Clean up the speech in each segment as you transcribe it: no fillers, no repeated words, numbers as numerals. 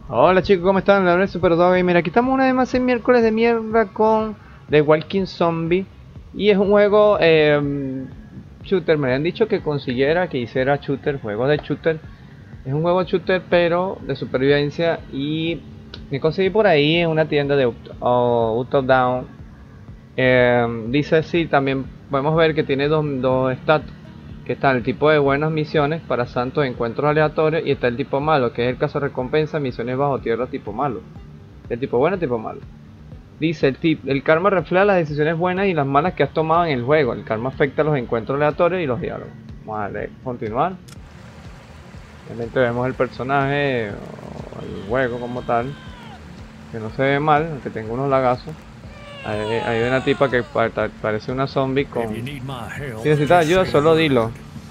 Hola chicos, ¿cómo están? La verdad es Super Dog. Mira, aquí estamos una vez más en miércoles de mierda con The Walking Zombie. Y es un juego shooter. Me habían dicho que consiguiera, que hiciera shooter, juegos de shooter. Es un juego shooter pero de supervivencia. Y me conseguí por ahí en una tienda de Uptown Down. Dice sí, también podemos ver que tiene dos stats. Que está el tipo de buenas misiones para santos encuentros aleatorios y está el tipo malo, que es el caso recompensa, misiones bajo tierra tipo malo. El tipo bueno, tipo malo. Dice el karma refleja las decisiones buenas y las malas que has tomado en el juego. El karma afecta los encuentros aleatorios y los diálogos. Vamos a darle continuar. Obviamente vemos el personaje o el juego como tal, que no se ve mal, aunque tenga unos lagazos. Hay una tipa que parece una zombie con... Si necesitas ayuda, solo dilo.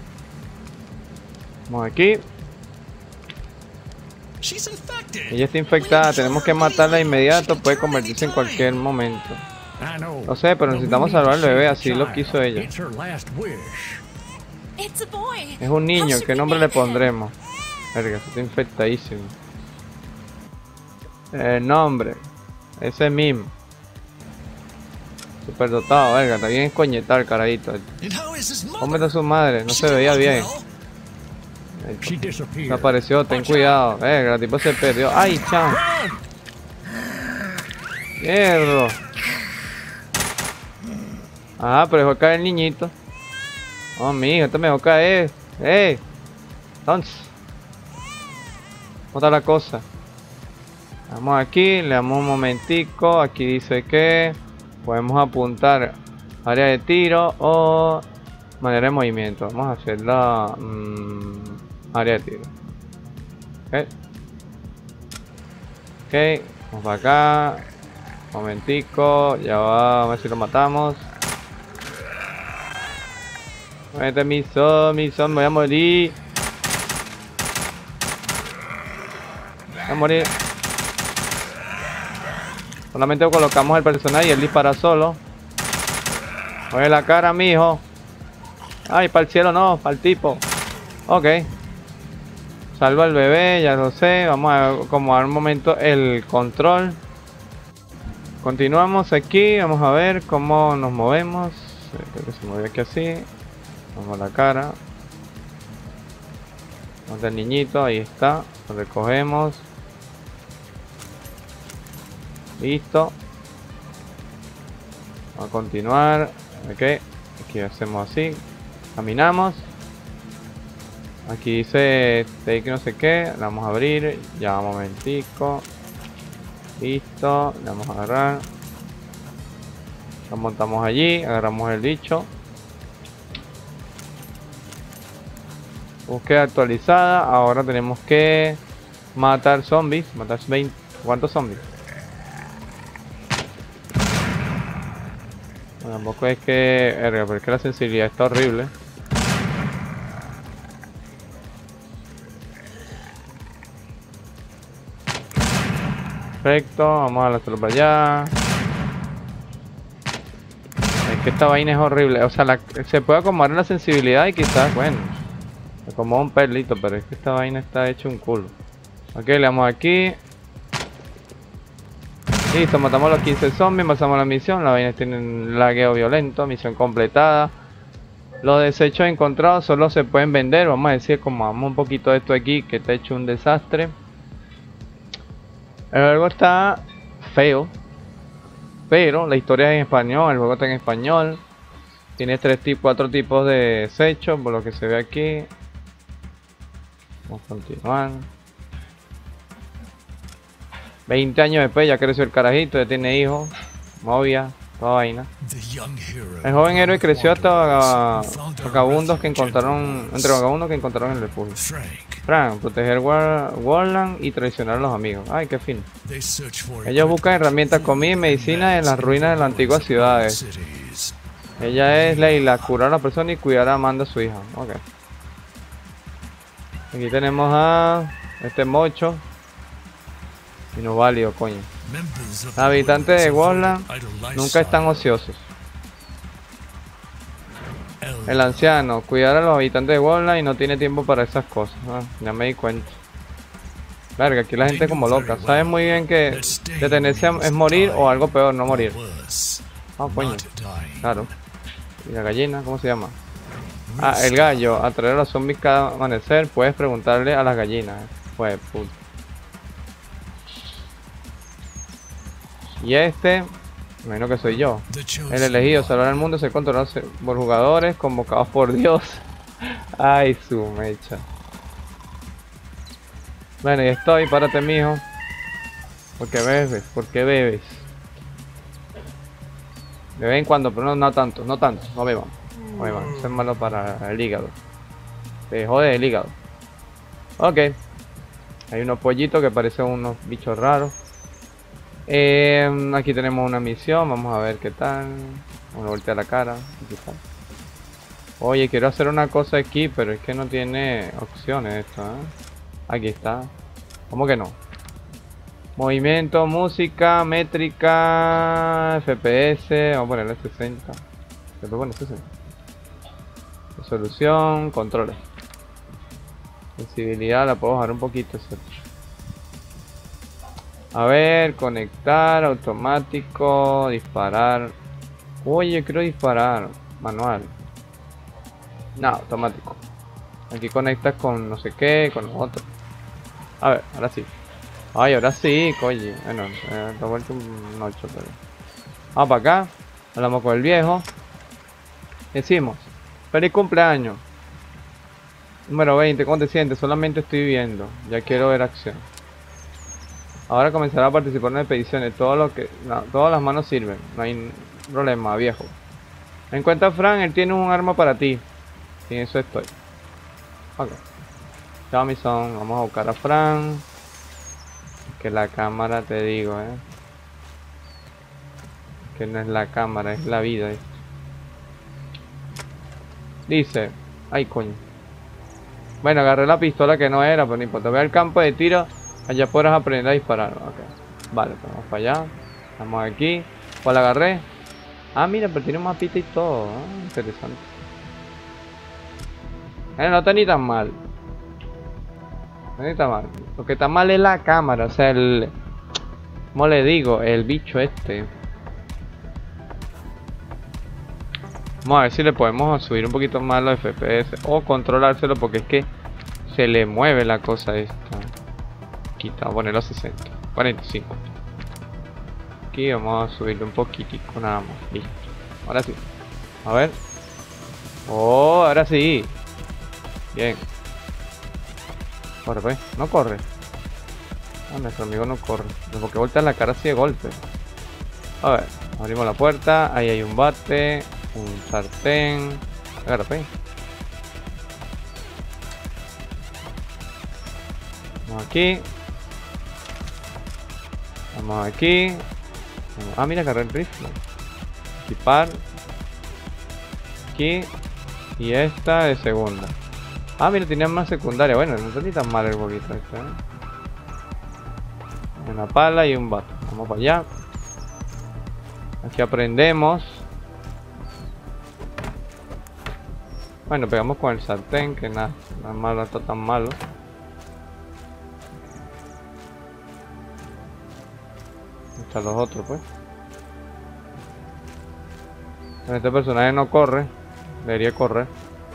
Vamos aquí. Ella está infectada, tenemos que matarla de inmediato, puede convertirse en cualquier momento. No sé, pero necesitamos salvar al bebé, así lo quiso ella. Es un niño, ¿qué nombre le pondremos? Verga, está infectadísimo. El nombre, ese mismo. Superdotado, verga, está bien escoñetado el carajito. ¿Cómo está su madre? No se veía bien. Se apareció, ten cuidado. Verga, el tipo se perdió. ¡Ay, chao! ¡Mierda! Ah, pero dejó caer el niñito. Oh, mijo, esto me dejó caer. ¡Ey! Entonces, ¿cómo está la cosa? Vamos aquí, le damos un momentico. Aquí dice que podemos apuntar área de tiro o manera de movimiento. Vamos a hacer la área de tiro. Ok, vamos para acá. Momentico, ya va, a ver si lo matamos. Este es mi zombie, me voy a morir. Voy a morir. Solamente colocamos el personaje y él dispara solo. Oye la cara, mijo. Ay, para el cielo no, para el tipo. Ok. Salva al bebé, ya lo sé. Vamos a acomodar un momento el control. Continuamos aquí, vamos a ver cómo nos movemos. Creo que se mueve aquí así. Vamos a la cara. Vamos al niñito, ahí está. Lo recogemos. Listo. Vamos a continuar. Ok. Aquí hacemos así. Caminamos. Aquí dice take no sé qué. Le vamos a abrir. Ya un momentico. Listo. Le vamos a agarrar. Lo montamos allí. Agarramos el bicho. Búsqueda actualizada. Ahora tenemos que matar zombies. Matar 20. ¿Cuántos zombies? Tampoco es que... pero es que la sensibilidad está horrible. Perfecto, vamos a hacerlo para allá. Es que esta vaina es horrible. O sea, se puede acomodar la sensibilidad y quizás, bueno, se acomoda un pelito, pero es que esta vaina está hecho un culo. Ok, le damos aquí. Listo, matamos a los 15 zombies, pasamos la misión. La vaina tiene un lagueo violento, misión completada. Los desechos encontrados solo se pueden vender. Vamos a decir, como vamos un poquito de esto aquí, que está hecho un desastre. El juego está feo, pero la historia es en español, el juego está en español. Tiene 4 tipos de desechos, por lo que se ve aquí. Vamos a continuar. 20 años después ya creció el carajito, ya tiene hijos, novia, toda vaina. El joven héroe creció hasta vagabundos que encontraron, entre vagabundos que encontraron en el refugio. Frank, proteger Warland y traicionar a los amigos. Ay, qué fin. Ellos buscan herramientas, comida y medicina en las ruinas de las antiguas ciudades. Ella es Leila, curar a la persona y cuidar a Amanda, su hija. Ok. Aquí tenemos a este mocho. Y no válido, coño. Los habitantes de Warland nunca están ociosos. El anciano, cuidar a los habitantes de Warland y no tiene tiempo para esas cosas. Ah, ya me di cuenta. Verga, aquí la gente es como loca. Saben muy bien que detenerse es morir o algo peor, no morir. Ah, coño. Claro. ¿Y la gallina? ¿Cómo se llama? Ah, el gallo. Atraer a los zombies cada amanecer. Puedes preguntarle a las gallinas. Pues, puta. Y este, imagino que soy yo. El elegido, salvar el mundo, ser controlado por jugadores, convocados por Dios. Ay, su mecha. Bueno, y estoy, párate, mijo. ¿Por qué bebes? ¿Por qué bebes? De vez en cuando, pero no tanto, no beban. No beban, eso es malo para el hígado. Te jode el hígado. Ok. Hay unos pollitos que parecen unos bichos raros. Aquí tenemos una misión, vamos a ver qué tal. Una voltea la cara. Aquí está. Oye, quiero hacer una cosa aquí, pero es que no tiene opciones esto, ¿eh? Aquí está. ¿Cómo que no? Movimiento, música, métrica, FPS. Vamos a ponerle 60. Se puede poner 60. Resolución, controles. Sensibilidad la puedo bajar un poquito, ¿cierto? A ver, conectar, automático, disparar. Oye, quiero disparar. Manual. No, automático. Aquí conectas con no sé qué, con otro. A ver, ahora sí. Ay, ahora sí, coño. Bueno, te he vuelto un 8, pero... Vamos para acá. Hablamos con el viejo. Decimos, feliz cumpleaños. Número 20, ¿cómo te sientes? Solamente estoy viendo. Ya quiero ver acción. Ahora comenzará a participar en expediciones. Todas las manos sirven. No hay problema, viejo. Encuentra a Fran, él tiene un arma para ti. Y en eso estoy. Ok. Chao, mi son. Vamos a buscar a Fran. Que la cámara, te digo, que no es la cámara, es la vida. Dice. Ay, coño. Bueno, agarré la pistola que no era, pero no importa. Voy al campo de tiro. Allá podrás aprender a disparar. Ok. Vale, pues vamos para allá. Vamos aquí. ¿Cuál la agarré? Ah, mira, pero tiene un mapita y todo. Interesante. No está ni tan mal. No está mal. Lo que está mal es la cámara. O sea, el... ¿Cómo le digo? El bicho este. Vamos a ver si le podemos subir un poquito más los FPS. O controlárselo porque es que se le mueve la cosa esta. Quita, voy a ponerlo a 60. 45. Aquí vamos a subirle un poquitico nada más. Listo. Ahora sí. A ver. Oh, ahora sí. Bien. Corre, pues. No corre. Ah, nuestro amigo no corre. Porque voltea la cara así de golpe. A ver. Abrimos la puerta. Ahí hay un bate. Un sartén. Agarra, pues. Vamos aquí. Vamos aquí. Ah, mira, agarré el rifle. Equipar. Aquí. Y esta de segunda. Ah, mira, tenía más secundaria. Bueno, no está ni tan mal el huevito este, Una pala y un bate. Vamos para allá. Aquí aprendemos. Bueno, pegamos con el sartén, que nada malo, no está tan malo. Están los otros, pues. Este personaje no corre. Debería correr.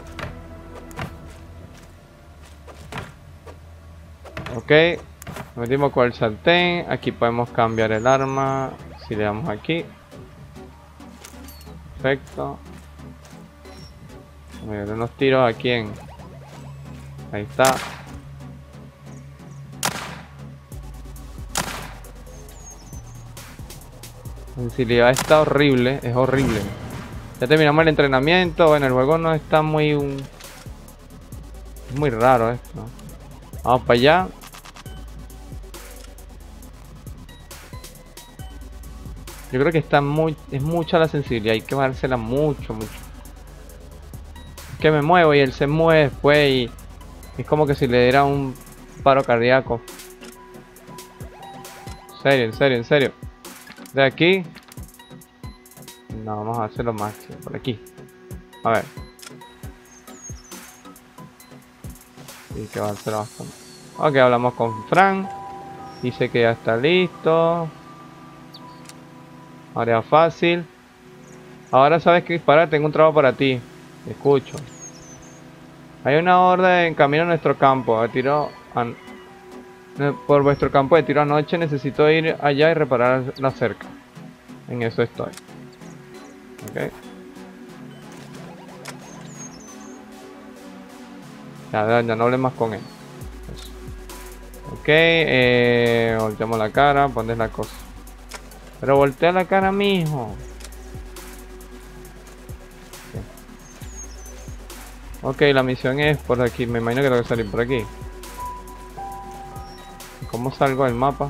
Ok. Nos metimos con el sartén. Aquí podemos cambiar el arma. Si le damos aquí. Perfecto. Me dieron unos tiros aquí en... Ahí está. La sensibilidad está horrible. Es horrible. Ya terminamos el entrenamiento. Bueno, el juego no está muy... Es muy raro esto. Vamos para allá. Yo creo que está es mucha la sensibilidad. Hay que bajársela mucho. Que me muevo y él se mueve después y es como que si le diera un paro cardíaco. En serio. De aquí. No, vamos a hacerlo máximo. Por aquí. A ver. Y que va a ser bastante. Ok, hablamos con Fran. Dice que ya está listo. Área fácil. Ahora sabes que disparar, tengo un trabajo para ti. Te escucho. Hay una horda en camino a nuestro campo. Por vuestro campo de tiro anoche. Necesito ir allá y reparar la cerca. En eso estoy. Ok. Ya no hables más con él. Eso. Ok, volteamos la cara, pones la cosa. Pero voltea la cara, mijo. Ok, la misión es por aquí. Me imagino que tengo que salir por aquí. ¿Cómo salgo del mapa?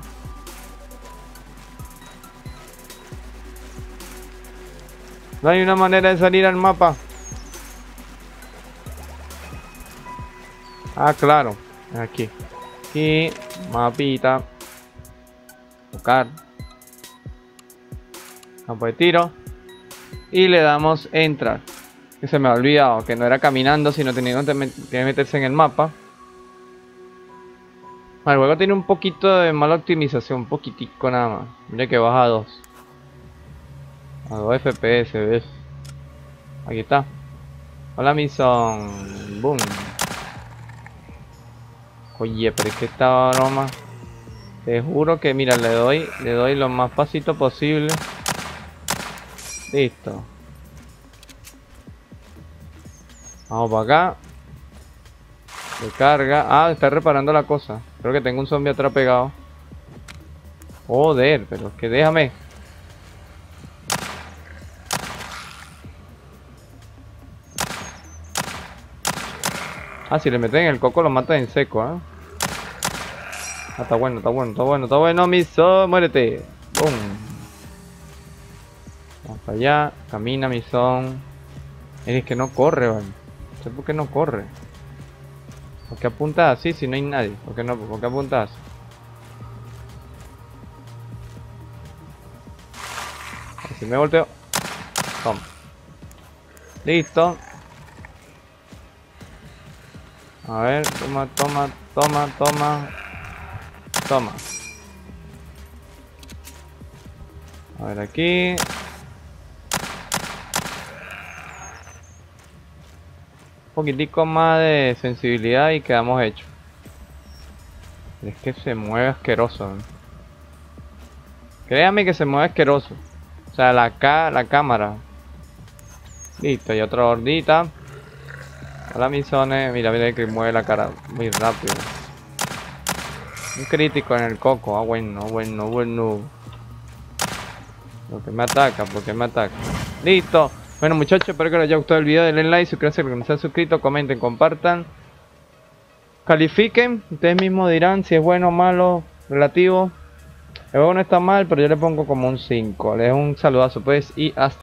No hay una manera de salir al mapa. Ah, claro. Aquí. Aquí. Mapita. Buscar. Campo de tiro. Y le damos entrar. Que se me ha olvidado. Que no era caminando, sino tenía que meterse en el mapa. El juego tiene un poquito de mala optimización. Un poquitico nada más. Mira que baja a 2. A 2 FPS, ¿ves? Aquí está. Hola, Mison. Boom. Oye, pero es que esta broma. Te juro que mira, le doy lo más pasito posible. Listo. Vamos para acá. Se carga. Ah, está reparando la cosa. Creo que tengo un zombie atrás pegado. Joder, pero es que déjame. Ah, si le meten en el coco lo mata en seco, ¿eh? Ah, está bueno, está bueno, está bueno, está bueno, Miso, muérete. Boom. Vamos para allá, camina, Misón. Es que no corre, vale. No sé por qué no corre. ¿Por qué apuntas así si no hay nadie? ¿Por qué no? ¿Por qué apuntas así? Si me volteo. Toma. Listo. A ver, toma, toma, toma, toma. Toma. A ver aquí. Un poquitico más de sensibilidad y quedamos hechos. Es que se mueve asqueroso, ¿eh? Créame que se mueve asqueroso. O sea, la cámara. Listo, y otra gordita. Hola, misones. Mira, mira que mueve la cara muy rápido. Un crítico en el coco. Ah, bueno, bueno, bueno. ¿Por qué me ataca? ¿Por qué me ataca? Listo. Bueno, muchachos, espero que les haya gustado el video. Denle like, suscríbanse si no se han suscrito, comenten, compartan. Califiquen. Ustedes mismos dirán si es bueno o malo, relativo. El juego no está mal, pero yo le pongo como un 5. Les dejo un saludazo pues y hasta